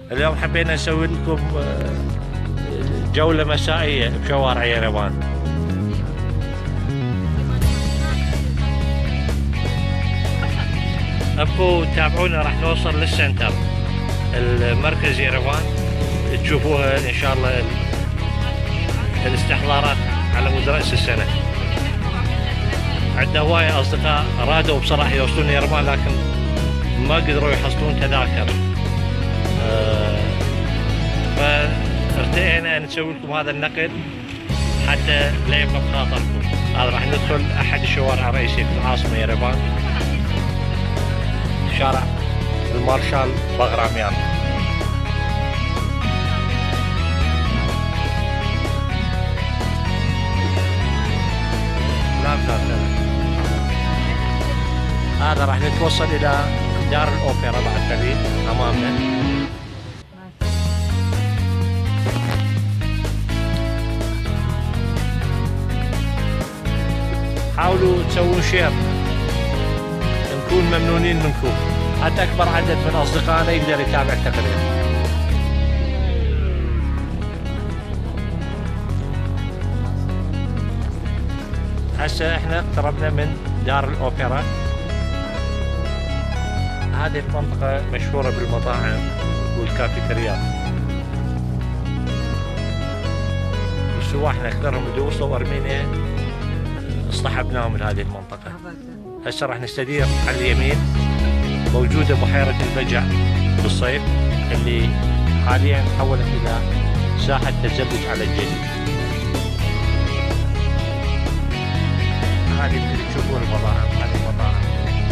اليوم حبينا نسوي لكم جولة مسائية بشوارع يريفان. ابقوا تابعونا، راح نوصل للسنتر المركز يريفان، تشوفوها ان شاء الله الاستحضارات على مود رأس السنة. عندنا هواية أصدقاء رادوا بصراحة يوصلون يريفان لكن ما قدروا يحصلون تذاكر، فارتئينا نسوي لكم هذا النقل حتى لا يبقى بخاطركم. هذا راح ندخل أحد الشوارع الرئيسية في العاصمة يريفان، شارع المارشال بغراميان. هذا راح نتوصل إلى دار الأوبرا بعد قليل أمامنا. حاولوا تسوون شير، نكون ممنونين منكم حتى أكبر عدد من أصدقائنا يقدر يتابع التقرير. هسه احنا اقتربنا من دار الأوبرا. هذه المنطقة مشهورة بالمطاعم والكافيتريات. السواحنا أكثرهم اللي وصلوا أرمينيا اصطحبناهم من هذه المنطقة. هسه راح نستدير على اليمين، موجودة بحيرة البجع بالصيف اللي حاليا تحولت إلى ساحة تزلج على الجليد. هذه اللي تشوفون المطاعم، هذه المطاعم.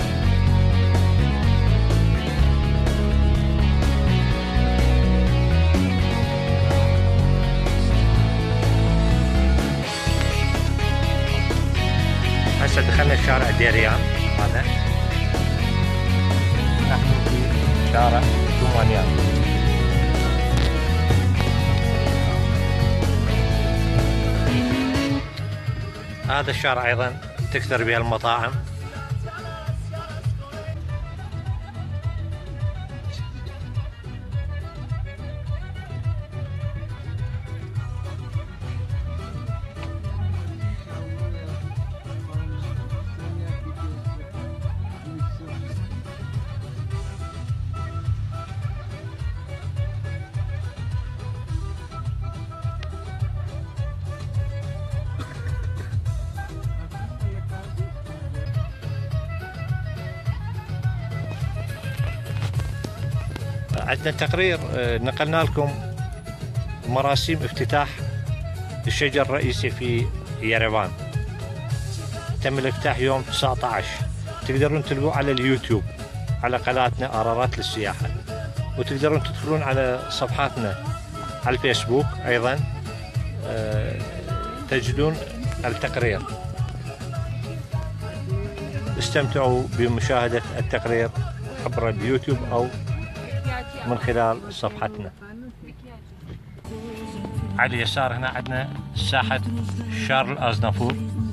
هسه دخلنا شارع ديريان، هذا نحن في شارع دومانيان. هذا الشارع ايضا تكثر بها المطاعم. عندنا تقرير نقلنا لكم مراسيم افتتاح الشجر الرئيسي في يريفان. تم الافتتاح يوم 19. تقدرون تلقوه على اليوتيوب على قناتنا أرارات للسياحة، وتقدرون تدخلون على صفحاتنا على الفيسبوك أيضا تجدون التقرير. استمتعوا بمشاهدة التقرير عبر اليوتيوب أو من خلال صفحتنا. على اليسار هنا عندنا ساحة شارل أزنافور،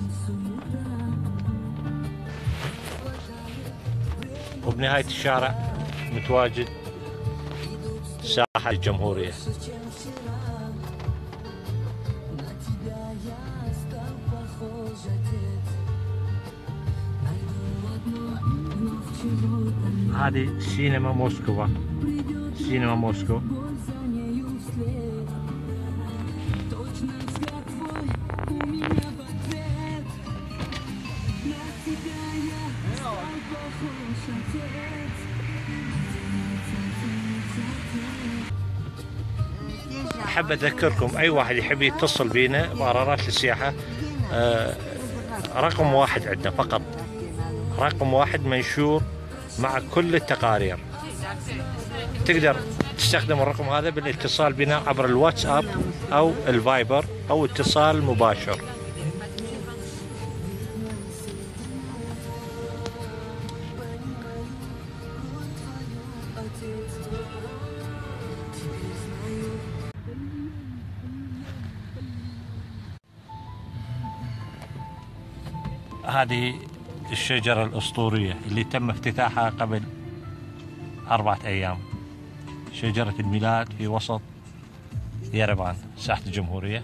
وبنهاية الشارع متواجد ساحة الجمهورية. هذه سينما موسكو، سينما موسكو. أحب أذكركم أي واحد يحب يتصل بينا بقرارات للسياحة، رقم 1 عندنا فقط، رقم 1 منشور مع كل التقارير. تقدر تستخدم الرقم هذا بالاتصال بنا عبر الواتساب أو الفايبر أو اتصال مباشر. هذه الشجرة الأسطورية اللي تم افتتاحها قبل 4 أيام، شجرة الميلاد في وسط يربان ساحة الجمهورية.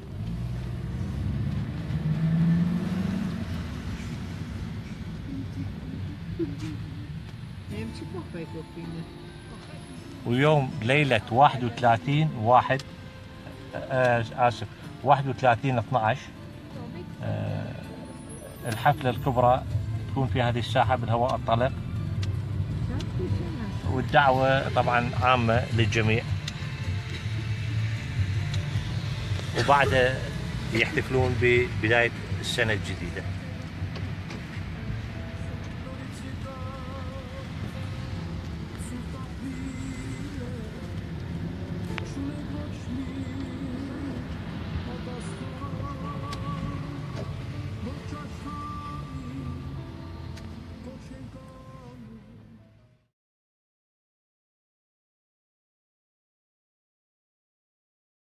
ويوم ليلة 31/12 الحفلة الكبرى تكون في هذه الساحة بالهواء الطلق، والدعوة طبعا عامة للجميع، وبعدها يحتفلون ببداية السنة الجديدة.